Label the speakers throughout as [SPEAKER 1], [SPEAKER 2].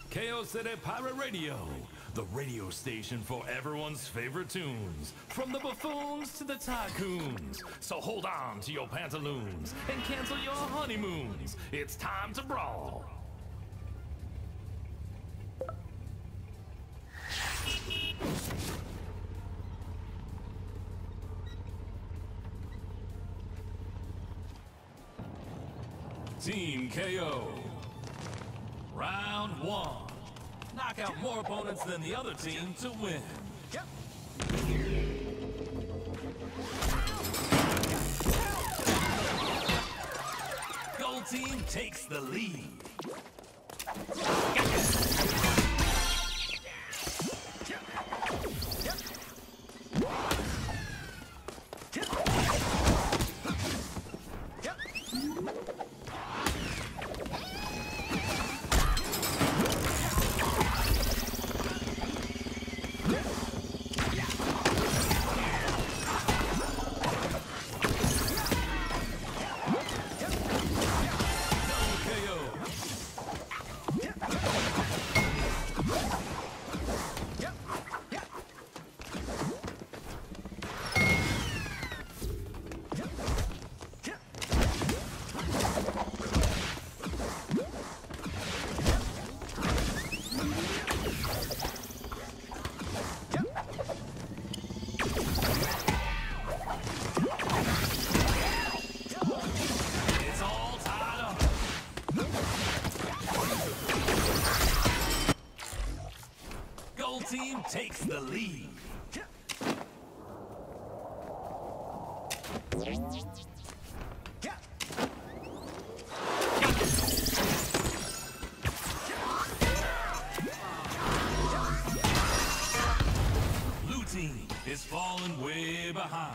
[SPEAKER 1] KO City Pirate Radio, the radio station for everyone's favorite tunes, from the buffoons to the tycoons. So hold on to your pantaloons and cancel your honeymoons. It's time to brawl. Team KO. Round one. Knock out more opponents than the other team to win. Yep. Gold team takes the lead. Team takes the lead. Blue team is falling way behind.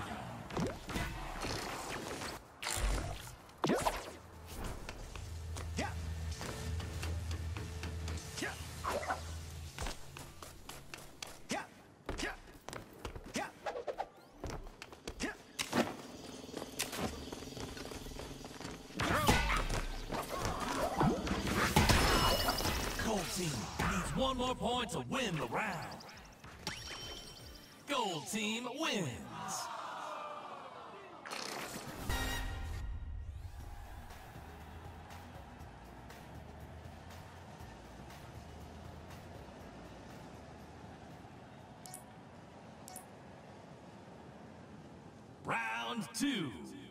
[SPEAKER 1] Team needs one more point to win the round. Gold team wins. Round two.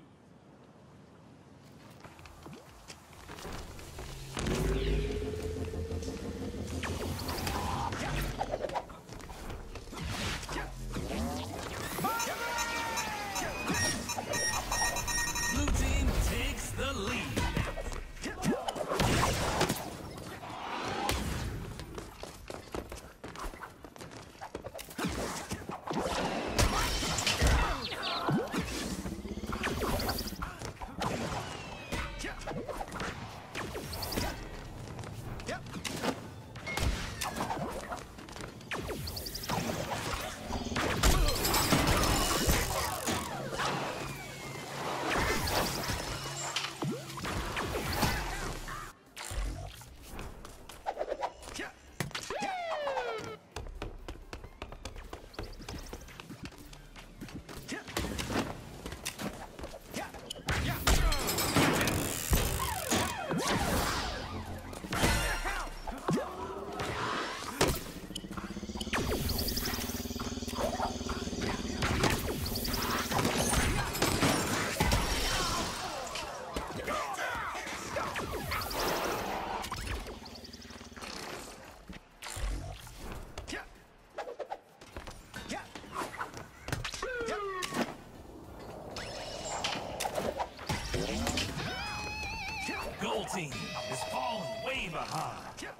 [SPEAKER 1] Gold team is falling way behind.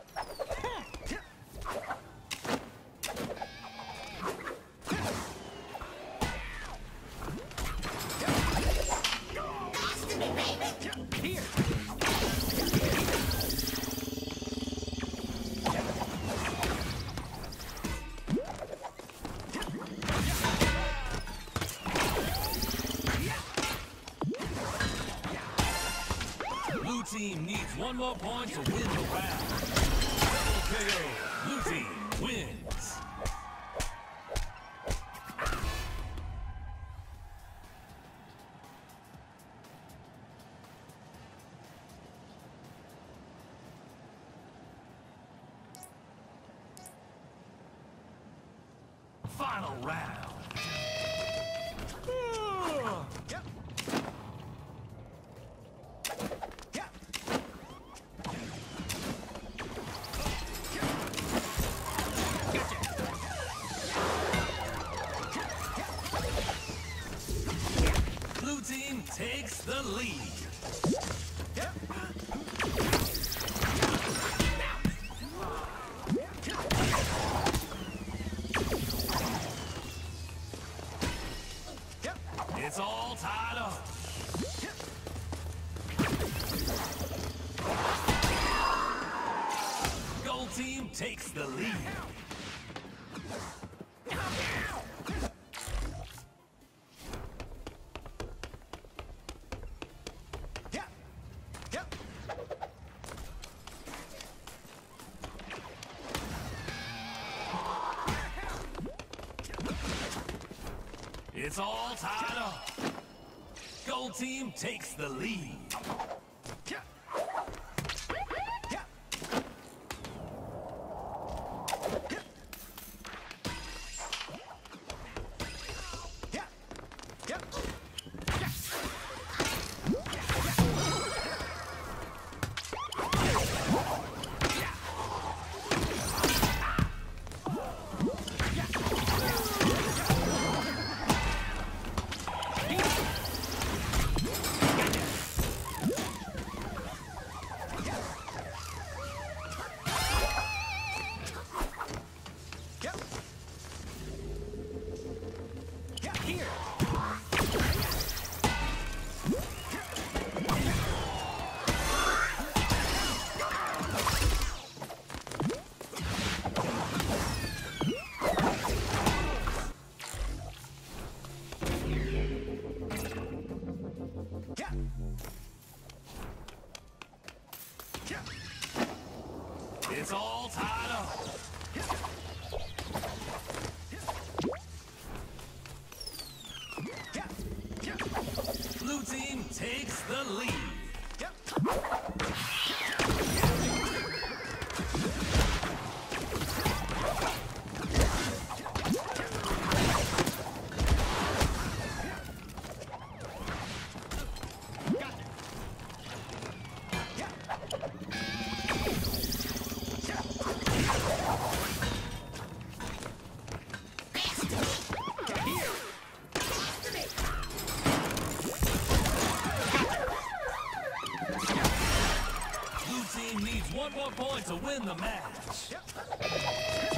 [SPEAKER 1] Here. Blue team needs one more point to win the round. TKO. Blue team wins. Final round. Blue team takes the lead. It's all tied up. Gold team takes the lead. It's all tied up. Gold team takes the lead. It's all tied up. Blue team takes the lead. Blue team needs one more point to win the match.